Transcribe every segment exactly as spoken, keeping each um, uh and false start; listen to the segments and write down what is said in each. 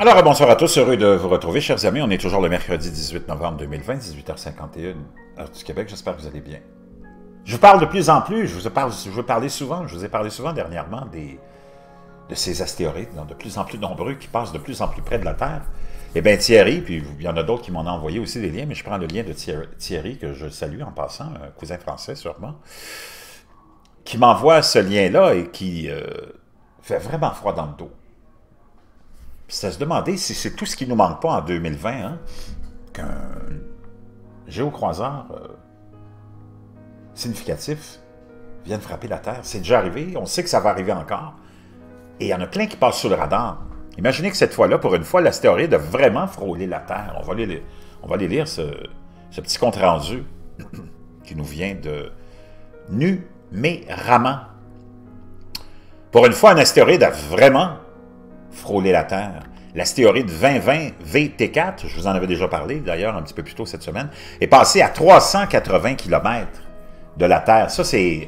Alors, bonsoir à tous, heureux de vous retrouver, chers amis. On est toujours le mercredi dix-huit novembre deux mille vingt, dix-huit heures cinquante et une, heure du Québec. J'espère que vous allez bien. Je vous parle de plus en plus, je vous ai parlé, je vous ai parlé souvent, je vous ai parlé souvent dernièrement des, de ces astéroïdes, de plus en plus nombreux, qui passent de plus en plus près de la Terre. Eh bien, Thierry, puis il y en a d'autres qui m'en ont envoyé aussi des liens, mais je prends le lien de Thierry, que je salue en passant, un cousin français sûrement, qui m'envoie ce lien-là et qui euh, fait vraiment froid dans le dos. C'est à se demander si c'est tout ce qui nous manque pas en deux mille vingt, hein, qu'un géocroiseur euh, significatif vienne frapper la Terre. C'est déjà arrivé, on sait que ça va arriver encore, et il y en a plein qui passent sous le radar. Imaginez que cette fois-là, pour une fois, l'astéroïde a vraiment frôlé la Terre. On va aller, on va aller lire ce, ce petit compte-rendu qui nous vient de Numérama. Pour une fois, un astéroïde a vraiment frôler la Terre. L'astéroïde vingt vingt V T quatre, je vous en avais déjà parlé d'ailleurs un petit peu plus tôt cette semaine, est passé à trois cent quatre-vingts kilomètres de la Terre. Ça, c'est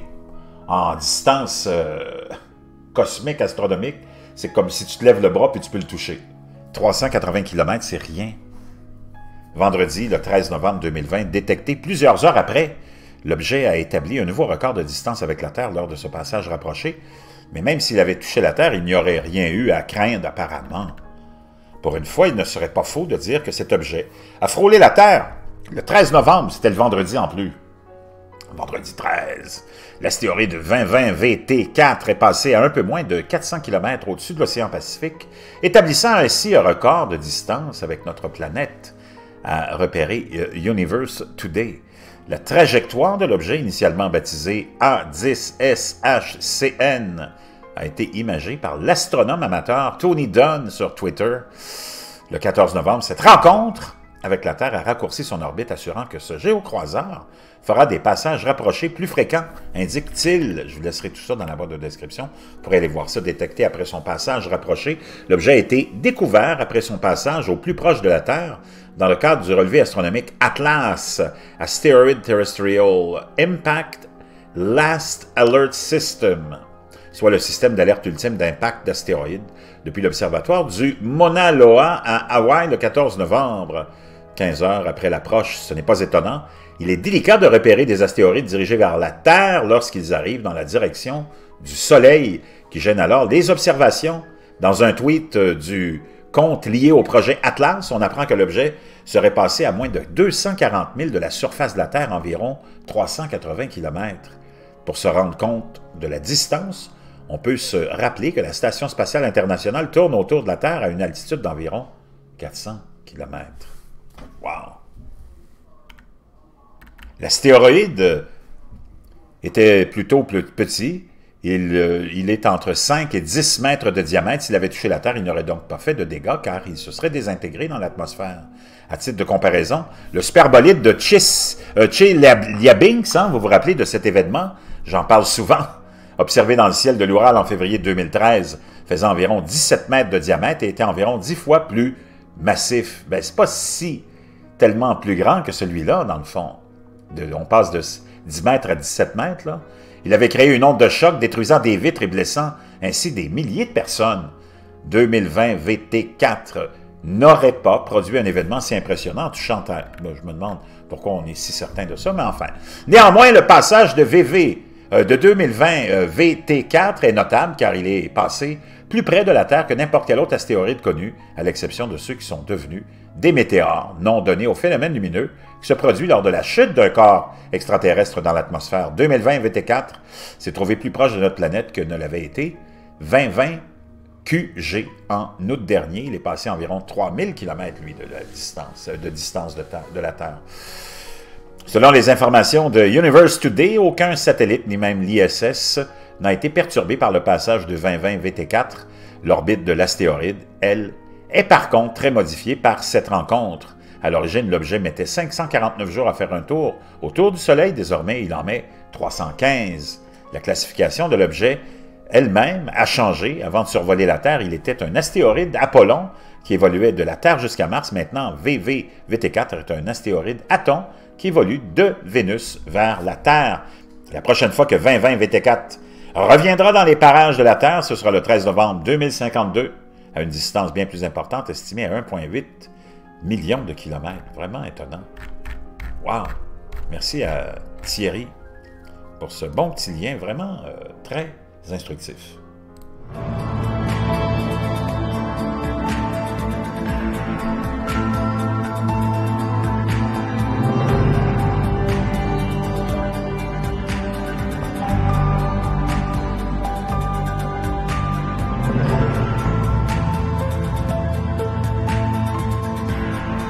en distance euh, cosmique, astronomique. C'est comme si tu te lèves le bras puis tu peux le toucher. trois cent quatre-vingts kilomètres, c'est rien. Vendredi, le treize novembre deux mille vingt, détecté plusieurs heures après, l'objet a établi un nouveau record de distance avec la Terre lors de ce passage rapproché. Mais même s'il avait touché la Terre, il n'y aurait rien eu à craindre apparemment. Pour une fois, il ne serait pas faux de dire que cet objet a frôlé la Terre le treize novembre, c'était le vendredi en plus. Vendredi treize, l'astéroïde vingt vingt V T quatre est passé à un peu moins de quatre cents kilomètres au-dessus de l'océan Pacifique, établissant ainsi un record de distance avec notre planète, a repéré Universe Today. La trajectoire de l'objet, initialement baptisé A dix S H C N, a été imagée par l'astronome amateur Tony Dunn sur Twitter. Le quatorze novembre, cette rencontre avec la Terre a raccourci son orbite, assurant que ce géocroiseur fera des passages rapprochés plus fréquents, indique-t-il. Je vous laisserai tout ça dans la boîte de description. Vous pourrez aller voir ça, détecté après son passage rapproché. L'objet a été découvert après son passage au plus proche de la Terre, dans le cadre du relevé astronomique Atlas, Asteroid Terrestrial Impact Last Alert System, soit le système d'alerte ultime d'impact d'astéroïdes, depuis l'observatoire du Mauna Loa à Hawaï le quatorze novembre. quinze heures après l'approche, ce n'est pas étonnant. Il est délicat de repérer des astéroïdes dirigés vers la Terre lorsqu'ils arrivent dans la direction du Soleil, qui gêne alors les observations. Dans un tweet du compte lié au projet Atlas, on apprend que l'objet serait passé à moins de deux cent quarante milles de la surface de la Terre, environ trois cent quatre-vingts kilomètres. Pour se rendre compte de la distance, on peut se rappeler que la Station spatiale internationale tourne autour de la Terre à une altitude d'environ quatre cents kilomètres. Wow! L'astéroïde était plutôt plus petit. Il, euh, il est entre cinq et dix mètres de diamètre. S'il avait touché la Terre, il n'aurait donc pas fait de dégâts car il se serait désintégré dans l'atmosphère. À titre de comparaison, le superbolide de Chelyabinsk, hein, vous vous rappelez de cet événement? J'en parle souvent. Observé dans le ciel de l'Oural en février deux mille treize, faisant environ dix-sept mètres de diamètre et était environ dix fois plus massif. Ben, c'est pas si tellement plus grand que celui-là, dans le fond. De, on passe de dix mètres à dix-sept mètres, là. Il avait créé une onde de choc détruisant des vitres et blessant ainsi des milliers de personnes. deux mille vingt V T quatre n'aurait pas produit un événement si impressionnant en touchant Terre. Ben, je me demande pourquoi on est si certain de ça, mais enfin. Néanmoins, le passage de V V euh, de deux mille vingt euh, V T quatre est notable car il est passé plus près de la Terre que n'importe quel autre astéroïde connu, à l'exception de ceux qui sont devenus des météores, nom donné au phénomène lumineux qui se produit lors de la chute d'un corps extraterrestre dans l'atmosphère. deux mille vingt V T quatre s'est trouvé plus proche de notre planète que ne l'avait été vingt vingt Q G en août dernier. Il est passé à environ trois mille kilomètres, lui, de la distance, de, distance de, de la Terre. Selon les informations de Universe Today, aucun satellite, ni même l'I S S, n'a été perturbé par le passage de vingt vingt V T quatre. L'orbite de l'astéroïde, elle, est par contre très modifiée par cette rencontre. À l'origine, l'objet mettait cinq cent quarante-neuf jours à faire un tour autour du Soleil. Désormais, il en met trois cent quinze. La classification de l'objet elle-même a changé. Avant de survoler la Terre, il était un astéroïde Apollon qui évoluait de la Terre jusqu'à Mars. Maintenant, V V V T quatre est un astéroïde Aton qui évolue de Vénus vers la Terre. La prochaine fois que vingt vingt V T quatre reviendra dans les parages de la Terre, ce sera le treize novembre deux mille cinquante-deux, à une distance bien plus importante, estimée à un virgule huit million de kilomètres. Vraiment étonnant. Wow! Merci à Thierry pour ce bon petit lien vraiment euh, très instructif.